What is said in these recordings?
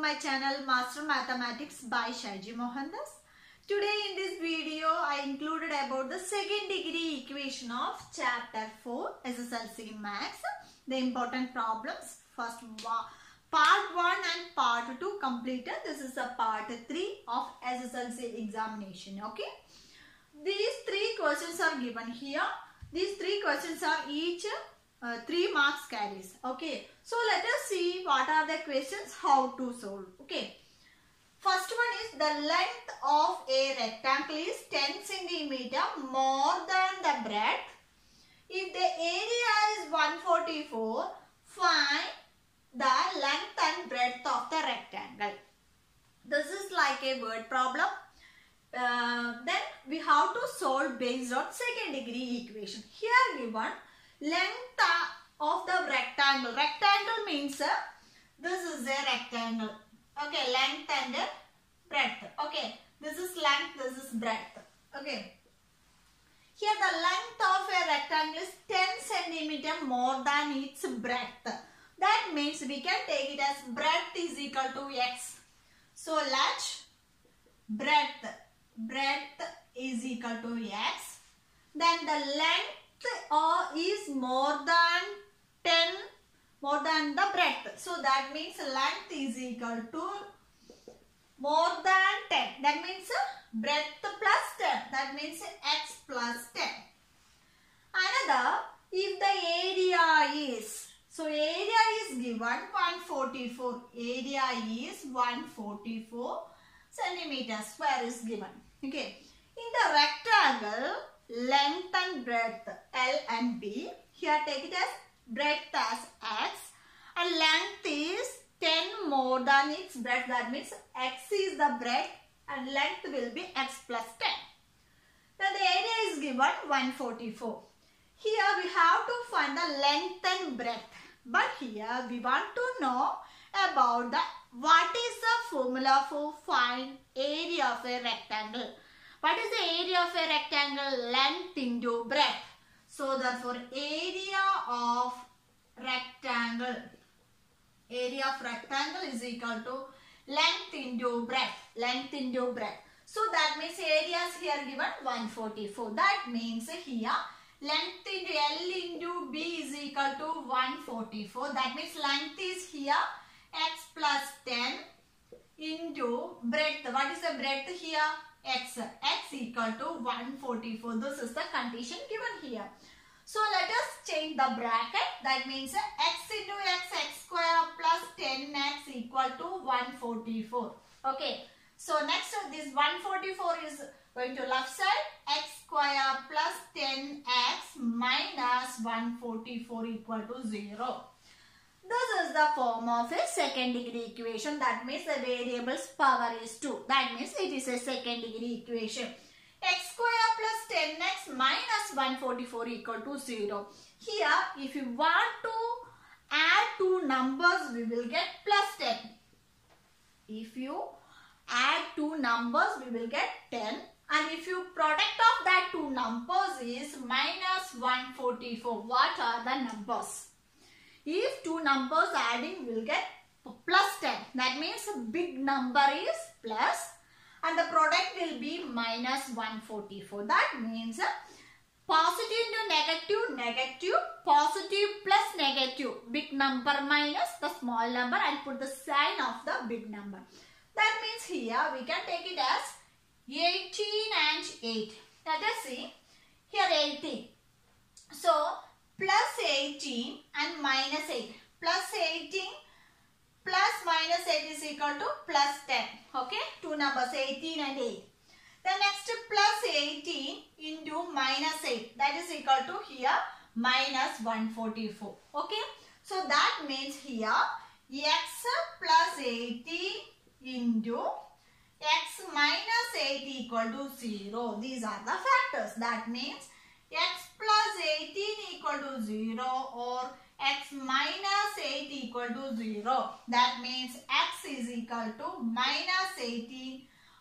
my channel Master Mathematics by Shaiji Mohandas. Today in this video I included about the second degree equation of chapter 4 SSLC Maths. The important problems. First part 1 and part 2 completed. This is a part 3 of SSLC examination. Okay. These 3 questions are given here. These 3 questions are each 3 marks carries. Okay. So let us see what are the questions, how to solve. Okay. First one is the length of a rectangle is 10 centimeter more than the breadth. If the area is 144, find the length and breadth of the rectangle. This is like a word problem. Then we have to solve based on second degree equation. Here given length of the rectangle. Rectangle means this is a rectangle. Okay, length and breadth. Okay, this is length, this is breadth. Okay. Here the length of a rectangle is 10 centimeter more than its breadth. That means we can take it as breadth is equal to x. So let breadth is equal to x. Then the length is more than the breadth. So that means length is equal to more than 10. That means breadth plus 10. That means x plus 10. Another, if the area is, so area is given 144. Area is 144 centimeter square is given. Okay. In the rectangle, length and breadth L and B. Here take it as breadth as x and length is 10 more than its breadth. That means x is the breadth and length will be x plus 10. Then the area is given 144. Here we have to find the length and breadth. But here we want to know about what is the formula for find area of a rectangle. What is the area of a rectangle? Length into breadth. So therefore area of rectangle is equal to length into breadth. Length into breadth. So that means area is here given 144. That means here length into L into B is equal to 144. That means length is here x plus 10 into breadth. What is the breadth here? X equal to 144. This is the condition given here. So let us change the bracket. That means x into x square plus 10x equal to 144. Okay. So next this 144 is going to left side. X square plus 10x minus 144 equal to 0. This is the form of a second degree equation. That means the variable's power is 2. That means it is a second degree equation. X square plus 10x minus 144 equal to 0. Here if you want to add two numbers, we will get plus 10. If you add two numbers, we will get 10. And if you product of that two numbers is minus 144. What are the numbers? If two numbers adding, we will get plus 10. That means big number is plus and the product will be minus 144. That means positive into negative, negative, positive plus negative. Big number minus the small number and put the sign of the big number. That means here we can take it as 18 and 8. Let us see. Here 18. So plus 18 and minus 8. Plus 18 plus minus 8 is equal to plus 10. Okay. Two numbers 18 and 8. Then next plus 18 into minus 8. That is equal to here minus 144. Okay. So that means here x plus 18 into x minus 8 equal to 0. These are the factors. That means x plus 18 equal to 0 or x minus 8 equal to 0. That means x is equal to minus 18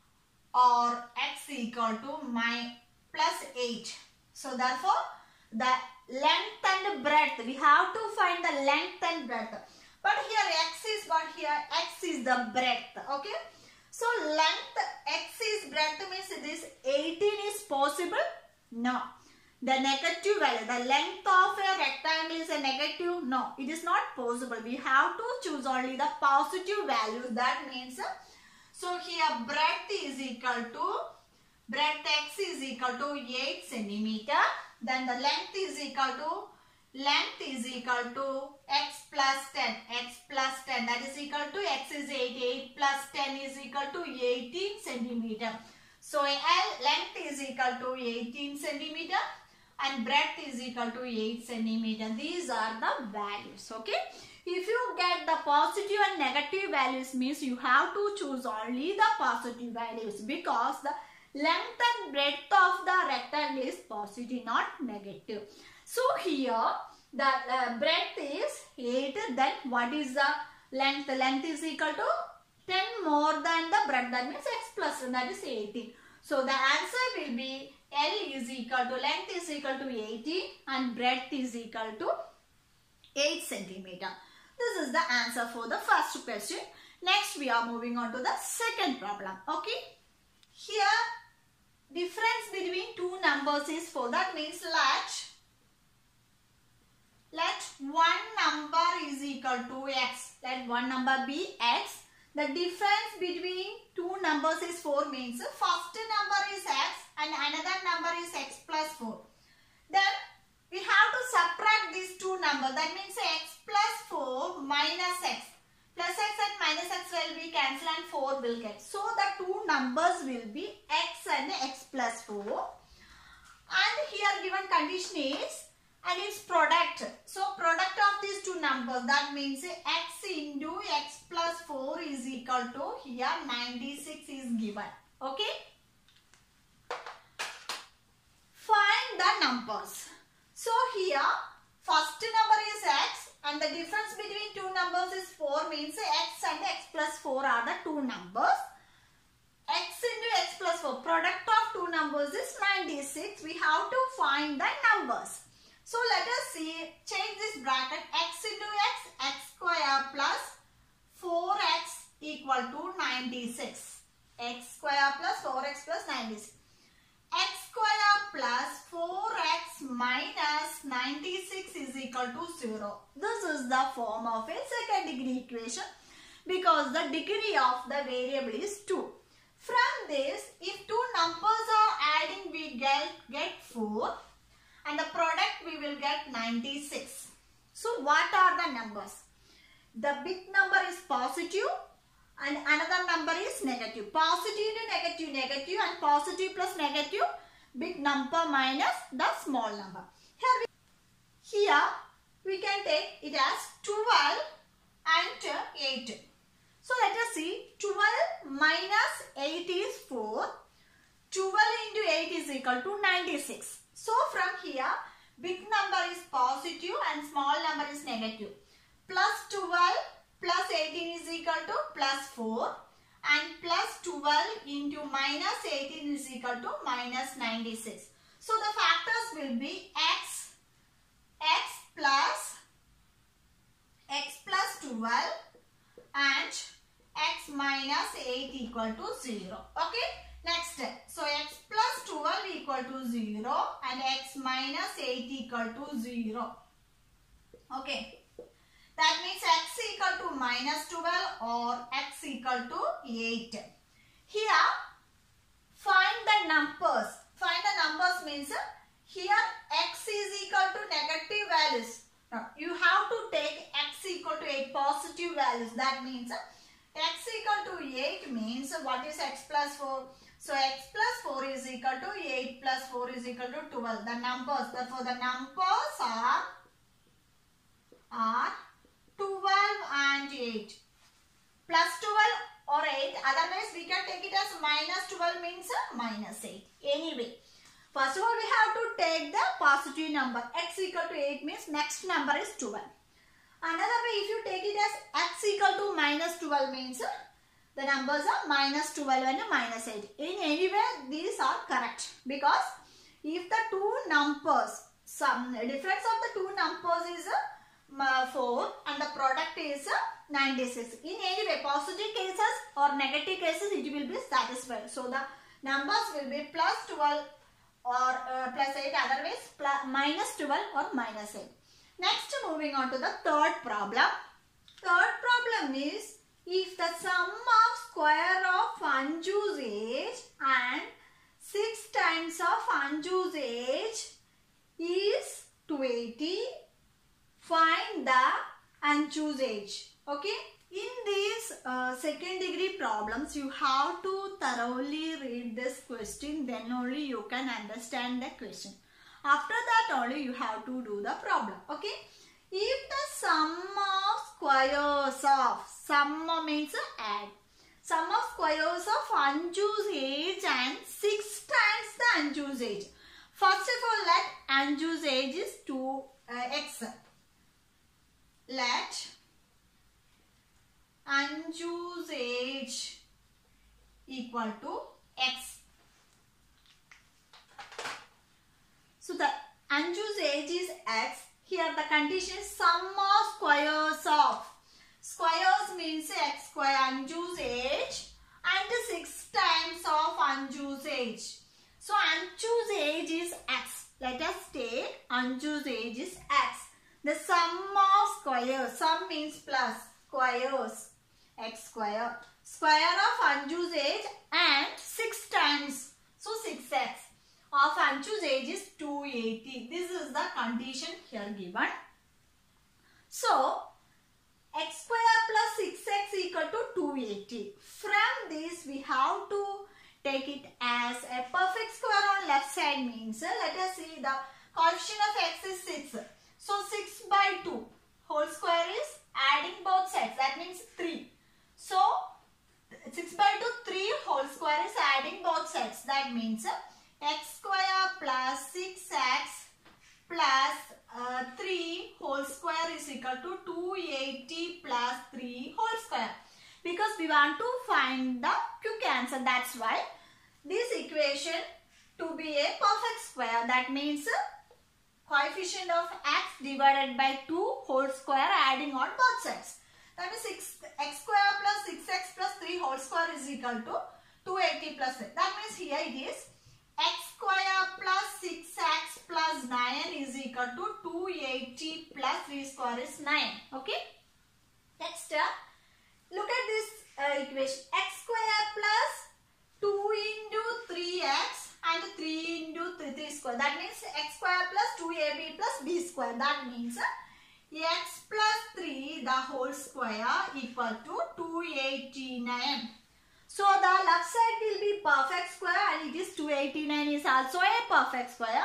or x equal to plus 8. So therefore the length and breadth, we have to find the length and breadth. But here x is what? Here x is the breadth. Okay. So length x is breadth means this 18 is possible? No. The negative value, the length of a rectangle is a negative? No, it is not possible. We have to choose only the positive values. That means, so here breadth is equal to, breadth x is equal to 8 centimeter. Then the length is equal to x plus 10. X plus 10, that is equal to x is 8. 8 plus 10 is equal to 18 centimeter. So length is equal to 18 centimeter and breadth is equal to 8 centimeter. These are the values. Okay. If you get the positive and negative values means you have to choose only the positive values, because the length and breadth of the rectangle is positive, not negative. So here the breadth is 8. Then what is the length? The length is equal to 10 more than the breadth. That means x plus 10, that is 18. So the answer will be L is equal to, length is equal to 18 and breadth is equal to 8 centimeter. This is the answer for the first question. Next we are moving on to the second problem. Okay. Here difference between two numbers is 4. That means let one number is equal to x. Let one number be x. The difference between two numbers is 4 means first number is x and another number is x plus 4. Then we have to subtract these two numbers. That means x plus 4 minus x. Plus x and minus x will be cancelled and 4 will get. So the two numbers will be x and x plus 4. And here given condition is, and its product. So product of these two numbers, that means x into x plus 4 is equal to, here 96 is given. Okay. Find the numbers. So here first number is x and the difference between two numbers is 4 means x and x plus 4 are the two numbers. X into x plus 4, product of two numbers is 96. We have to find the numbers. So let us see, change this bracket, x into x square plus 4x equal to 96. X square plus 4x plus 96. X square plus 4x minus 96 is equal to 0. This is the form of a second degree equation because the degree of the variable is 2. From this, if two numbers are adding, we get 4. And the product we will get 96. So what are the numbers? The big number is positive and another number is negative. Positive into negative, negative, and positive plus negative, big number minus the small number. Here we can take it as 12 and 8. So let us see, 12 minus 8 is 4. 12 into 8 is equal to 96. So from here, big number is positive and small number is negative. Plus 12 plus 18 is equal to plus 4 and plus 12 into minus 18 is equal to minus 96. So the factors will be x plus 12 and x minus 8 equal to 0. Okay. Next, so x plus 12 equal to 0 and x minus 8 equal to 0. Okay. That means x equal to minus 12 or x equal to 8. Here, find the numbers. Find the numbers means here x is equal to negative values. Now, you have to take x equal to 8 positive values. That means x equal to 8 means what is x plus 4? So x plus 4 is equal to 8 plus 4 is equal to 12. The numbers, therefore the numbers are 12 and 8. Plus 12 or 8. Otherwise we can take it as minus 12 means minus 8. Anyway, first of all we have to take the positive number. X equal to 8 means next number is 12. Another way, if you take it as x equal to minus 12 means the numbers are minus 12 and minus 8. In any way, these are correct because if the two numbers, some difference of the two numbers is 4 and and the product is 96. In anyway, positive cases or negative cases, it will be satisfied. So the numbers will be plus 12 or plus 8, otherwise minus 12 or minus 8. Next, moving on to the third problem. Third problem is, if the sum of square of Anju's age and 6 times of Anju's age is 280, find the Anju's age. Okay. In these second degree problems, you have to thoroughly read this question, then only you can understand the question. After that only you have to do the problem. Okay. If the sum of squares of, sum means add, sum of squares of Anju's age and 6 times the Anju's age. First of all, let Anju's age is 2x. Let Anju's age equal to x. So the Anju's age is x. Here the condition is sum of squares of. Squares means x square, Anju's age, and 6 times of Anju's age. So Anju's age is x. Let us take Anju's age is x. The sum of squares, sum means plus, squares, x square. Square of Anju's age and 6 times. So 6x. Of Anju's age is 280. This is the condition here given. So, x square plus 6x equal to 280. From this, we have to take it as a perfect square on left side means, let us see the coefficient of x is 6. So, 6 by 2 whole square is adding both sides. That means 3. So, 6 by 2, 3 whole square is adding both sides. That means x square plus 6x plus 3 whole square is equal to 280 plus 3 whole square. Because we want to find the quick answer. That's why this equation to be a perfect square. That means coefficient of x divided by 2 whole square adding on both sides. That is x square plus 6x plus 3 whole square is equal to 280 plus 8. That means here it is x square plus 6x plus 9 is equal to 280 plus 3 square is 9. Okay. Next, look at this equation. X square plus 2 into 3x and 3 into 3 square. That means x square plus 2ab plus b square. That means x plus 3 the whole square equal to 289. So the left side will be perfect square and it is 289 is also a perfect square.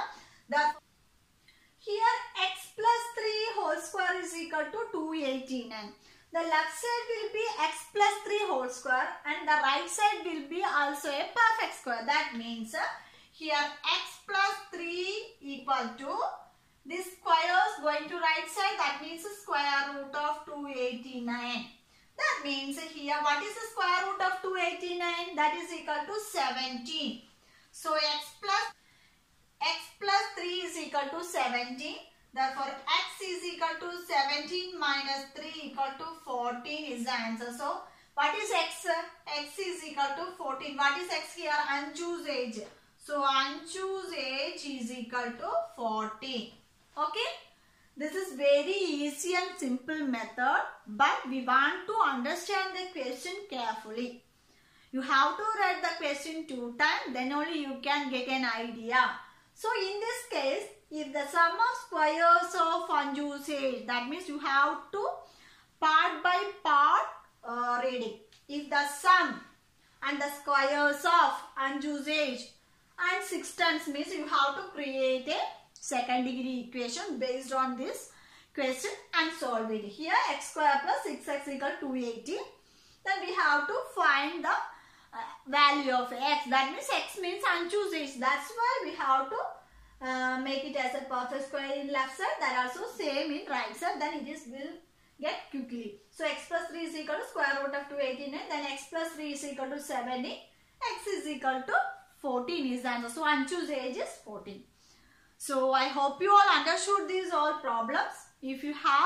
Here x plus 3 whole square is equal to 289. The left side will be x plus 3 whole square and the right side will be also a perfect square. That means here x plus 3 equal to this square is going to right side. That means square root of 289. That means here what is the square root of 289? That is equal to 17. So x plus 3 is equal to 17. Therefore x is equal to 17 minus 3 equal to 14 is the answer. So what is x? X is equal to 14. What is x here? Anju's age. So Anju's age is equal to 14. Okay. This is very easy and simple method, but we want to understand the question carefully. You have to read the question 2 times, then only you can get an idea. So in this case, if the sum of squares of Anju's age, that means you have to part by part reading. If the sum and the squares of Anju's age and 6 times means you have to create a second degree equation based on this question and solve it. Here x square plus 6x equal to 280. Then we have to find the value of x. That means x means Anju's age. That's why we have to make it as a perfect square in left side. That also same in right side. Then it will get quickly. So x plus 3 is equal to square root of 289. Then x plus 3 is equal to 70. X is equal to 14 is the answer. So Anju's age is 14. So I hope you all understood these all problems. If you have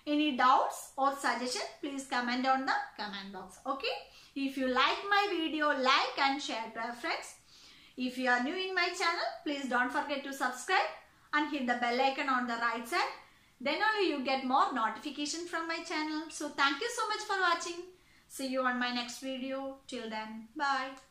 Any doubts or suggestion, please comment on the comment box. Okay. If you like my video, like and share to your friends. If you are new in my channel, please don't forget to subscribe and hit the bell icon on the right side. Then only you get more notification from my channel. So thank you so much for watching. See you on my next video. Till then, bye.